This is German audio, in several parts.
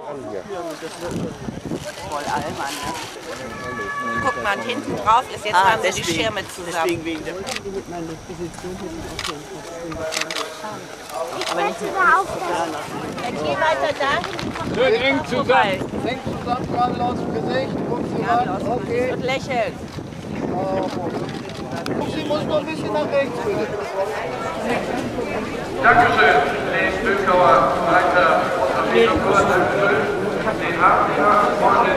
Voll Allmann, ne? Guck mal, und hinten drauf ist jetzt haben sie die Schirme zusammen. Deswegen wegen der Aber nicht mehr dann geh weiter dahin. Schön eng zusammen. Eng zusammen, gerade aus dem Gesicht. Okay. Und lächeln. Sie muss noch ein bisschen nach rechts, bitte. Dankeschön, den Bildauer Leiter Unternehmen Kurs den haben wir vorne.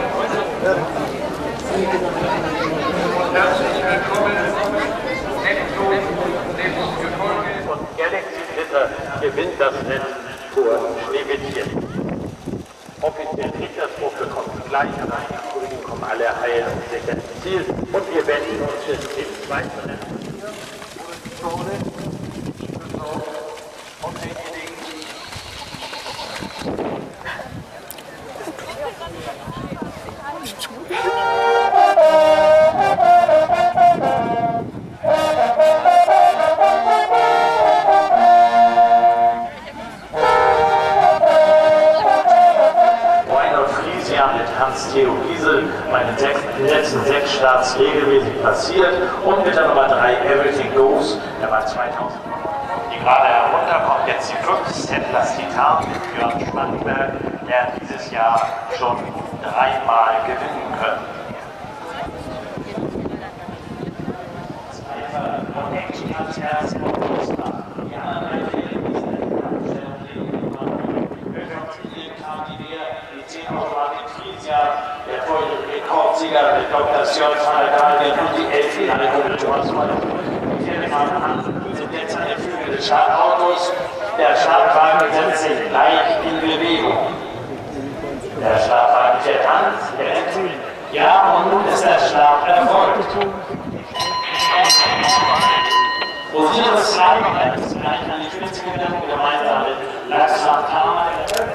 Herzlich willkommen, Netto, dem Gefolge. Und Galaxy Glitter gewinnt das Rennen vor Schneewittchen. Offiziell Richtersburg bekommt gleich, aber die Kollegen kommen alle heil und sicher ins Ziel. Und wir wenden uns jetzt dem zweiten Rennen. Und denjenigen, mit Hans-Theo Giesel bei den letzten 6 Starts regelmäßig passiert und mit der Nummer 3 Everything Goes, der war 2000. Die gerade herunter kommt jetzt die 5. Settlers Titan mit Björn Spannberg, der dieses Jahr schon 3-mal gewinnen können. Und Action ans Herz und Ostbach. Die anderen 3 Fehler in dieser Anstellung die 10 Automatik Friesia, der Rekordsieger mit Dr. Sjörn van der Galgen und die 11 Finale Thomas Moller. Die Pferdefahrten sind jetzt an der Flügel des Startautos. Der Startwagen setzt sich gleich in Bewegung. Der Startwagen fährt an, der rennt. Ja, und nun ist der Start erfolgt. Osiris Reimann ist gleich an die Spitze gegangen, gemeinsam mit Laxam Tama.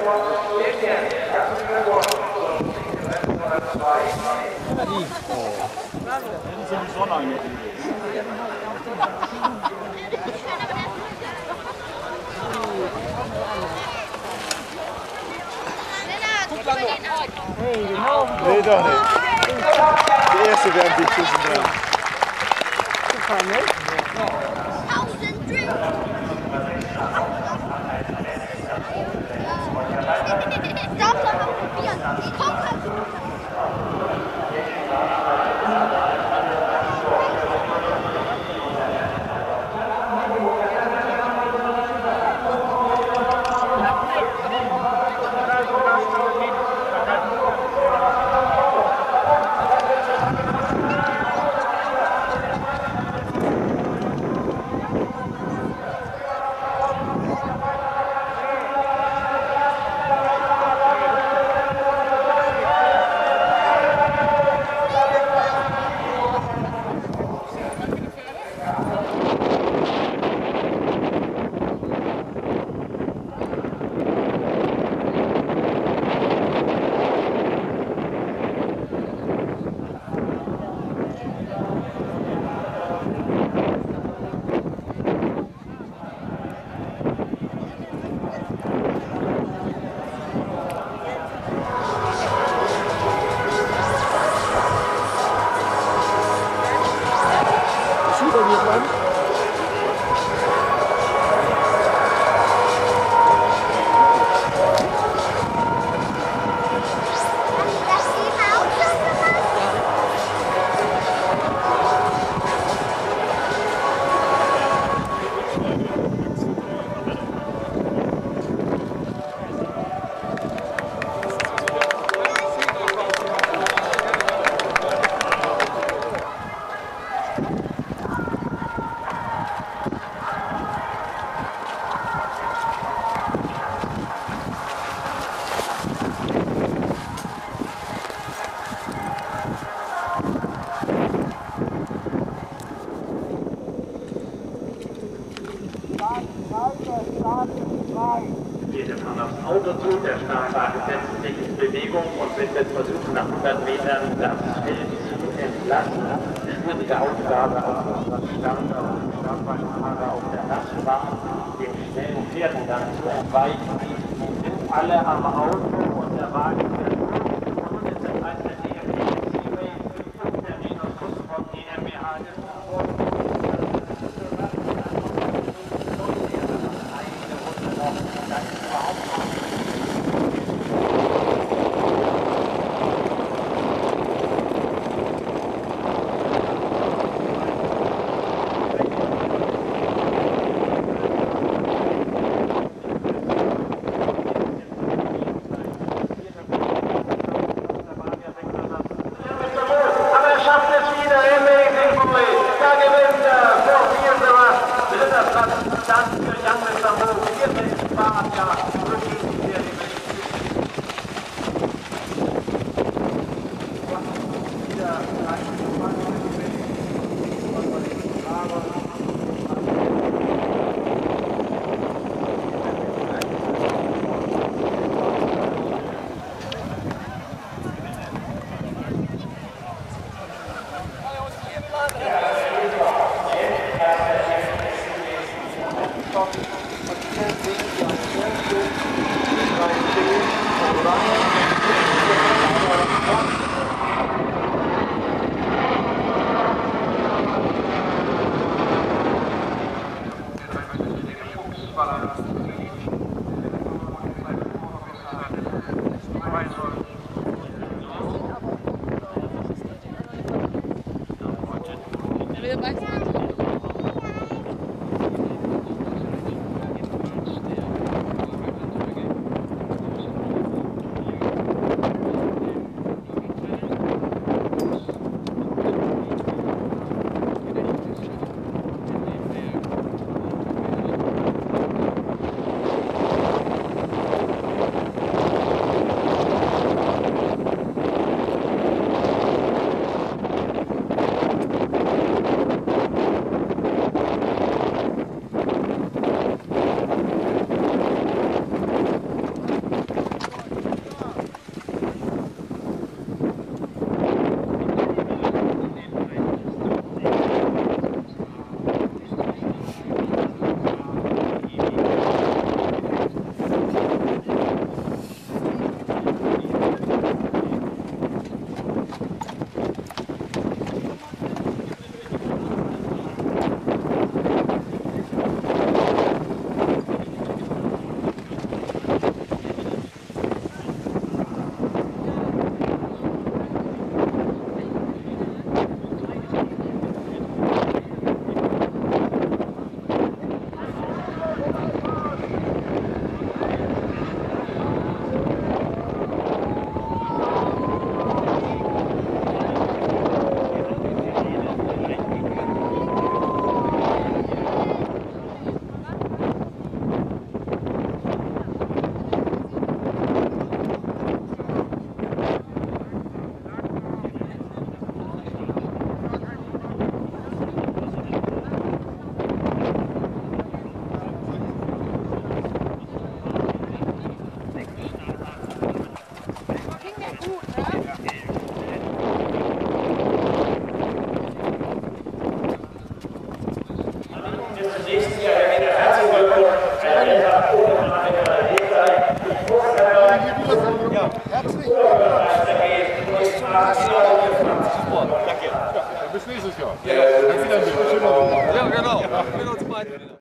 Nee, doch nicht. Die erste werden die zwischen dran. Super, ne? Darf doch mal probieren. Ich komm grad. Geht man aufs Auto zu, der Startwagen setzt sich in Bewegung und wird jetzt versuchen, nach 100 Metern das Feld zu entlassen. Schwierige Aufgabe auch unserer Starter und Startwagenfahrer auf der Lastbahn, den schnellen Pferden dann zu entweichen. Die sind alle am Auto und der Wagen und jetzt der Preis der DMB Seaway und der Venus von GmbH. Fuchsballer